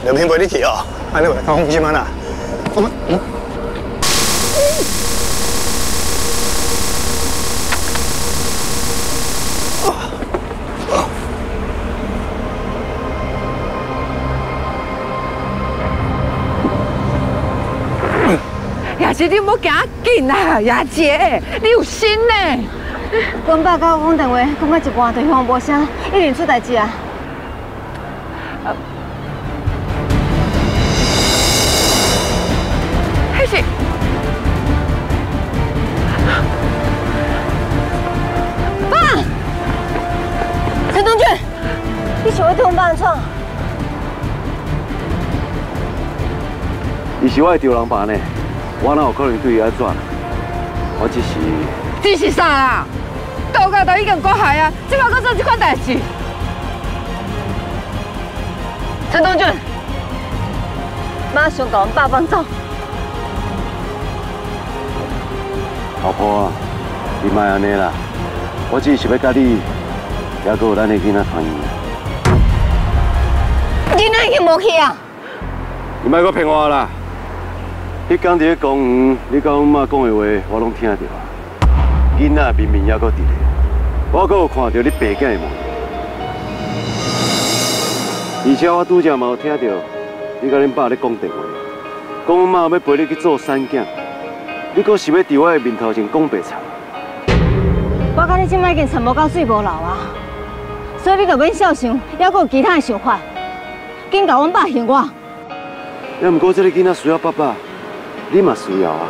药品陪你去哦，安尼袂较放心啊啦。我们爷姐，你莫行紧啦，爷姐，你有心呢。 阮爸甲我讲电话，讲到一半地方无声，一定出代志啊！ 还是爸，陈东俊，你想要对阮爸安怎？ 伊是我的丢人爸呢，我哪有可能对伊安怎？我只是。 这是啥啦？到家都已经割害啊，怎么搁做这款代志？ 陈东俊，马上把阮爸放走！ 老婆啊，你莫安尼啦，我只是要甲你，还佫有咱的囡仔团圆。 囡仔已经无去啊！ 你莫佫骗我啦！迄天伫公园，你甲阮妈讲的话，我拢听到啊。囡仔明明还佫伫咧，我佫有看到你爸囝的模样。而且我拄则嘛有听到你甲恁爸咧讲电话，讲阮妈要陪你去做产检，你佫是要伫我的面头前讲白贼。 我甲你即摆已经参无到水无流啊，所以你就免小想，还佫有其他的想法，紧甲阮爸还我。 要毋过这个囡仔需要爸爸，你嘛需要啊。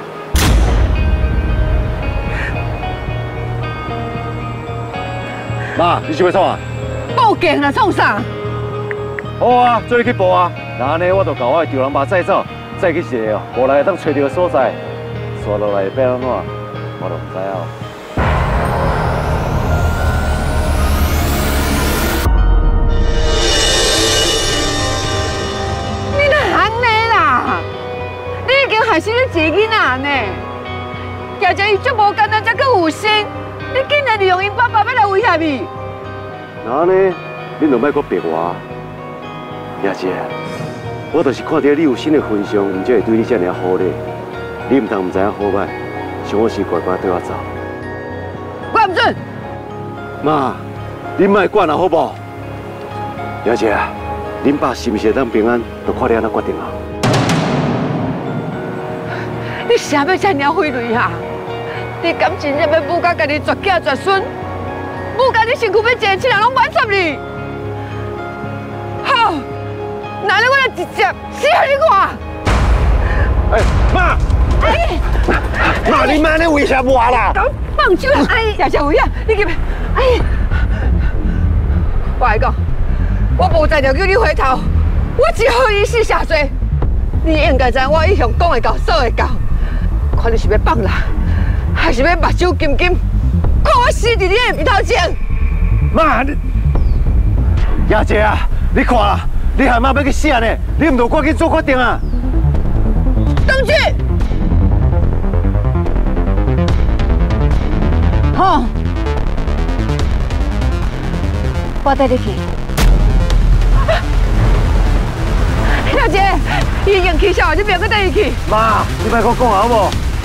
妈，你是要创啊？ 报警啦，创啥？ 好啊，做你去报啊。那安尼我就甲我的丢人爸载走，再去一个哦，无来当找到的所在，刷落来变安怎，我都唔知啊。 你哪安尼啦？你已经害死你一个囡仔呢，而且伊足无简单，才阁有心。你竟然利用因爸爸要来威胁伊？ 那安尼，恁就莫阁逼我。爷姐，我就是看到你有新的分享，唔才会对你这尔好咧。你唔通唔知影好歹，想我时乖乖对我走。 我唔准！ 妈，你莫管啦，好不？爷姐，恁爸是唔是会当平安，就看你安怎决定啊。 你啥要这尔费泪啊？你敢真正要母甲家己绝囝绝孙？母甲你身躯要坐亲人拢满足你？好，那你我来直接死互你看！ 哎，妈！ 哎， 妈，你妈你威胁我啦！ 放手啦！哎，爷爷有影，你给哎，我来讲，我无在就叫你回头，我只好一世下罪。你应该知我一向讲会到，做会到。看你是要放人，还是要目睭金金，看我死伫你的面头前。 妈，你爷姐啊，你看啦，你害妈要去死呢，你唔着赶紧做决定啊！ 东俊，好， 我带你去。 小姐，伊已经起笑，你不要再带伊去。 妈，你莫搁讲好无？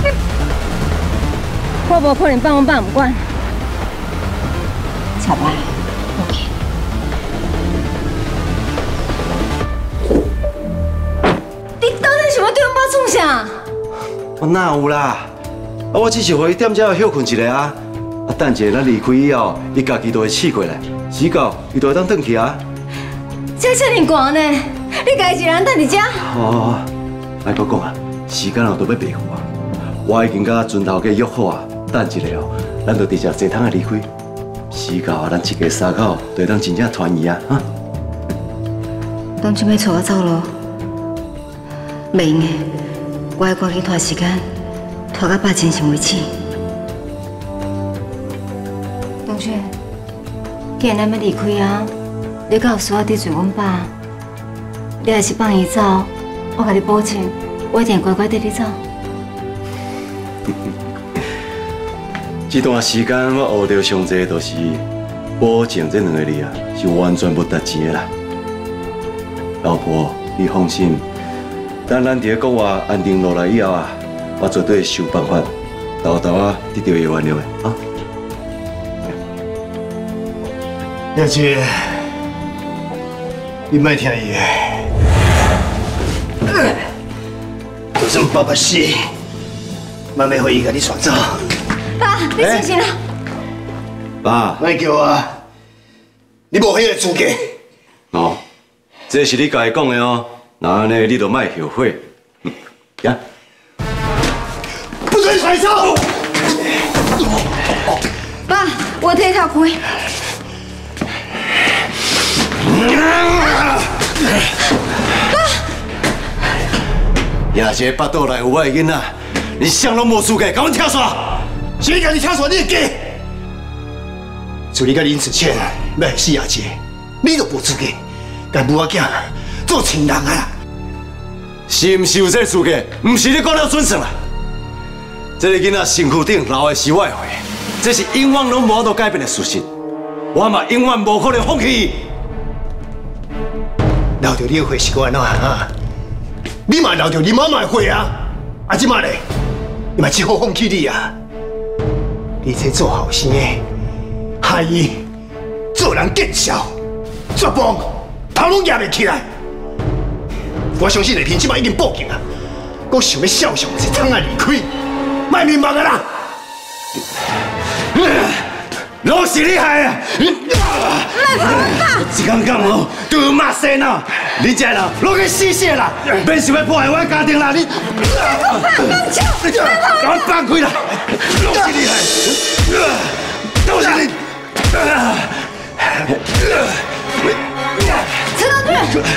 我无可能放阮爸唔管。小白，我去。你到底想要对阮爸创啥？ 我哪有啦？我只是互伊踮遮休困一下啊。等一下咱离开以后，伊家己就会醒过来，时到伊就会当转去啊。 这遮尔寒呢，你家己一个人等伫遮？ 好，莫搁讲啊，时间后都要白付啊。我已经甲船头家约好啊，等一下哦，咱就直接坐桶离开。时到啊，咱一家三口就会当真正团圆啊！哈。 当初要带我走路，袂用的，我要赶紧拖时间，拖到爸真醒为止。同学，既然咱要离开啊，你敢有需要得罪阮爸？你还是放伊走，我甲你保证，我一定乖乖跟你走。 这段时间我学到上济，就是保证这两个字啊，是完全不值钱的啦。老婆， 你放心，等咱伫咧国外安定落来以后啊，我绝对想办法，豆豆啊得到伊原谅的啊。 廖姐，你莫听伊的，就算爸爸死，嘛袂互伊甲你带走。 爸，你醒醒啦！ 爸， 莫叫我，你无迄个资格。 哦，这是你家己讲的哦，那安尼你就莫后悔。呀， 不准甩手！ 爸，我替他开。 也一个巴肚内有我的囡仔，你啥拢无资格，甲阮跳伞。 谁甲你跳伞？你会假？就你甲林子谦要死亚姐，你都无资格，甲母仔囝做情人啊！ 是毋是有这个资格？毋是你讲了准算啦。这个囡仔身躯顶流的是我的血，这是永远拢无法度改变的事实。我嘛永远无可能放弃伊。 留着你的血是安怎啊？你嘛留着你妈妈的血啊！啊，即马咧，你嘛只好放弃你啊！你这做后生的，害伊做人见笑，绝望头拢压袂起来。我相信丽萍即马已经报警啊！我想要孝上一趟啊离开，卖面目啊啦！ 拢是你害的！一天干哦，都有骂声啊！你这人拢去死死啦！免想要破坏我的家庭啦！你，给我放开啦！拢是你害，都是你！ 陈同学，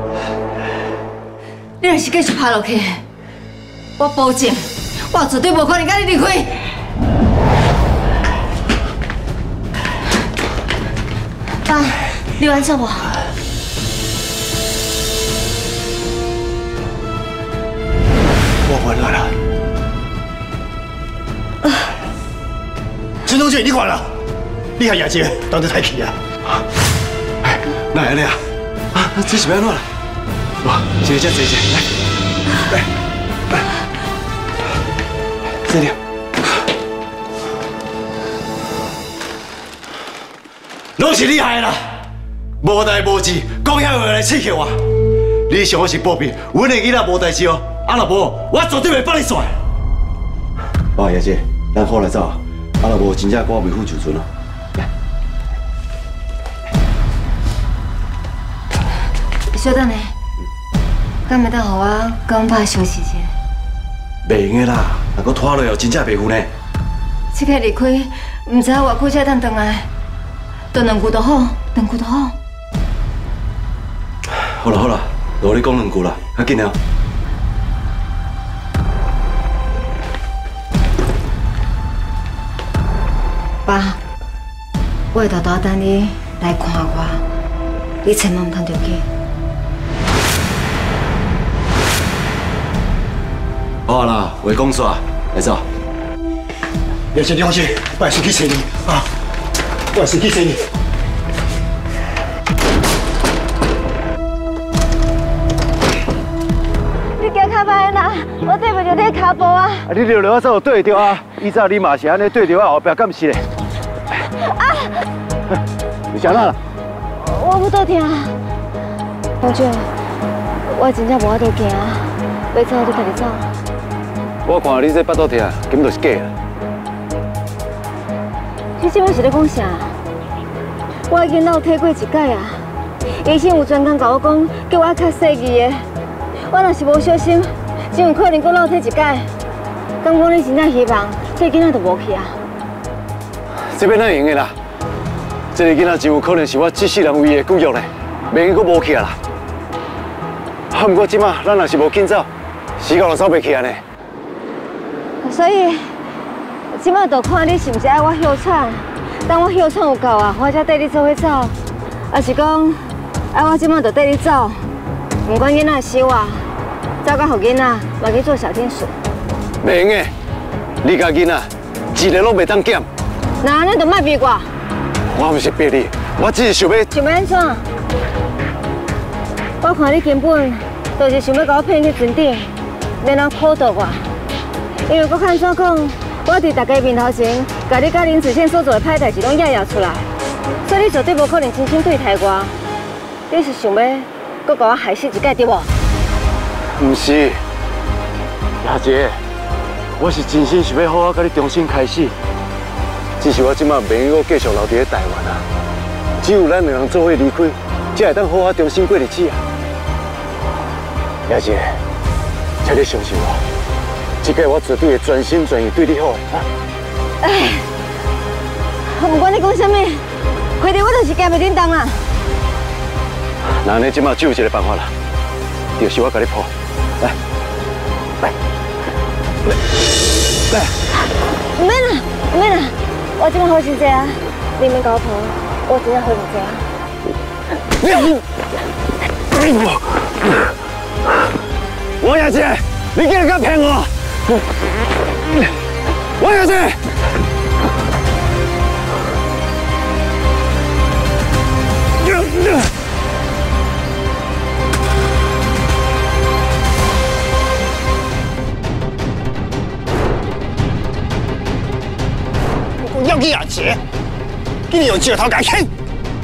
你若是继续爬落去，我保证，我绝对无可能甲你离开。爸，你安怎无？ 我完了啦！陈同学，你看啦，你害亚姐当作太气啊！ 哪安尼啊？啊，这是要安怎啦？哇，坐这，来，这里。拢是你害的啦！无代无志，讲遐话来刺激我。你想我是保庇，阮的囡仔无代志哦。啊，若无，我绝对袂放你甩。爸，爷姐，咱好来走啊！啊，若无真正我为父就尊了。来， 小等下，敢袂当互我甲阮爸休息一下？ 袂用的啦，若搁拖落后，真正袂赴呢。 这个离开，唔知偌久才当回来。等2句就好，2句就好。 好啦，我你讲2句啦，较紧了。 爸，我会偷偷等你来看我，你千万唔通着急。 好啦，话讲煞，来走。 亚姐，你放心，我会先去找你啊！我会先去找你。 你行较慢啦，我对袂着你的脚步啊！ 啊，你溜溜走对着啊！以前你嘛是安尼对着我后壁，敢是嘞？ 啊！ 你啥啦？ 我不倒听。同学，我真正无法度行，要走就家己走。 我看你这巴肚疼，根本就是假啦。 你这摆是咧讲啥？我已经有体过一摆啊！医生有专工甲我讲，叫我较细致的。我若是无小心，真有可能阁漏体一摆。敢讲你真正希望这囡仔就无去啊？ 这边哪会用的啦？这个囡仔真有可能是我这世人唯一的骨肉嘞，袂用阁无去啊啦。啊，不过即马咱若是无紧走，死狗就走袂去安尼。 所以，即马就看你是毋是爱我休产。等我休产有够啊，我才带你做伙走。还是讲，爱我即马就带你走，唔管囡仔死活，走到互囡仔嘛去做小天使。 袂用的，你家囡仔一个拢袂当减。 那安尼就莫逼我。 我毋是逼你，我只是想要。 想要安怎？我看你根本就是想要甲我骗去船顶，然后苦待我。因为我看怎讲，我伫大家面头前，甲你甲林子谦所做的歹代志拢压出来，所以你绝对无可能真心对待我。你是想要搁甲我害死一届对无？ 唔是，雅姐，我是真心想要好好甲你重新开始。只是我即马袂用继续留伫咧台湾啊，只有咱两人做伙离开，才会当好好重新过日子啊。雅姐，请你相信我，这届我绝对会全心全意对你好的啊！ 哎，不管你讲什么，反正我就是加袂叮当啦。 那你即马只有一个办法啦，就是我甲你抱，来，来， 唔免啦，唔免啦，我即马好真济啊，你免甲我抱，我真正好真济啊。 王雅姐，你竟然敢骗我！王雅姐！ 我要给雅姐，给你用石头改坑。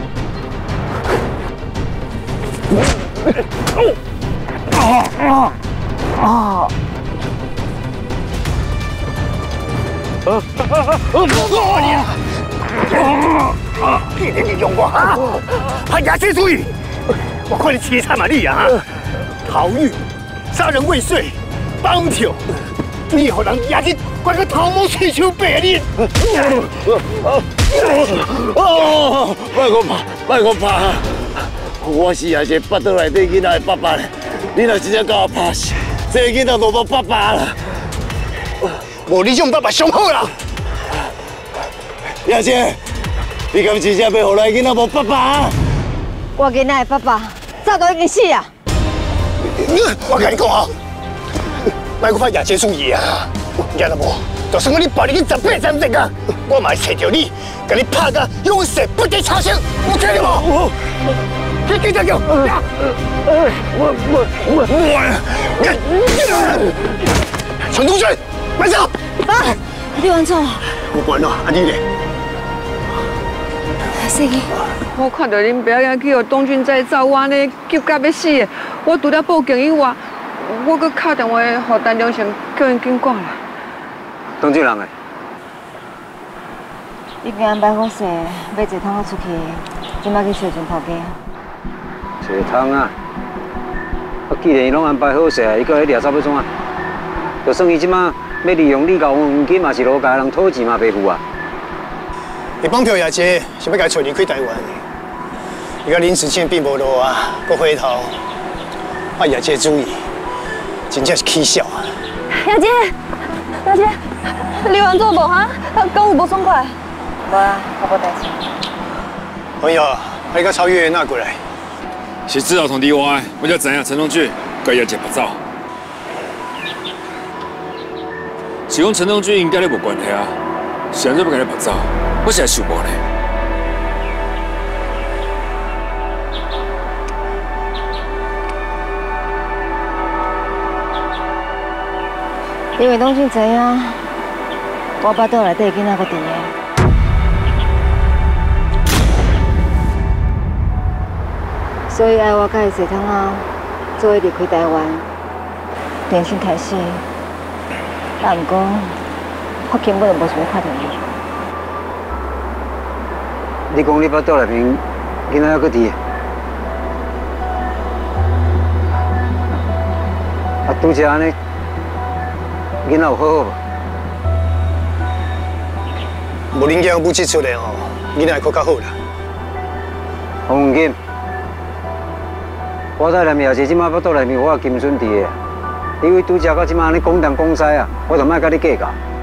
你利用我啊！还雅姐注意，我看你凄惨嘛你啊！逃狱、杀人未遂、绑票，你互人雅姐关个头毛吹手白脸。 别我怕，别我怕！我是雅姐腹肚内底囡仔的爸爸咧，你若真正甲我拍死，这个囡仔就无爸爸啦。 无你这种爸爸上好啦！ 雅姐，你敢真正要互咱囡仔无爸爸？ 我囡仔的爸爸早都已经死啊！ 我跟你讲啊，别个怕雅姐注意啊！听到无？就算我你爸你去18、30啊，我嘛会找着你，甲你拍个永世不得超生，有听到无？你记得叫！陈东俊，慢走！ 啊！你完错！ 我管了，啊你咧？ 司机， 我看到恁表爷去互东俊仔走，我安尼急甲要死的。我除了报警以外，我搁敲电话互陈良成，叫因紧赶来。 东俊人诶， 已经安排好势，要坐汤出去，今摆去小船头家。 坐汤啊！既然伊拢安排好势，伊搁来掠走要怎啊？就算伊即马要利用你交黄金，嘛是路家人讨钱嘛袂赴啊！ 你绑票雅姐是要甲带离开台湾，伊甲林子谦并无路啊，搁回头，我雅姐注意，真正是起笑啊！ 雅姐，雅姐，你完做无哈？讲有无爽快？无啊，我无代志。 朋友，你甲超越那过来？ 是知道同你话，我才知影陈东俊甲雅姐不走。是讲陈东俊应该你无关系啊，是安怎要甲你不走？我实在想无呢。 因为东俊知影，我腹肚内底囡仔搁伫个，所以爱我甲伊坐汤啊，做伙离开台湾，重新开始。但毋过，我根本就无想要看到你。 你讲你腹肚内面囡仔还搁伫？啊，拄则安尼，囡仔有好好无？ 无恁囝母亲出来吼，囡仔会搁较好啦。 黄金，我在内面也是即马腹肚内面我金孙伫的，因为拄则到即马安尼讲东讲西啊，我就莫甲你计较。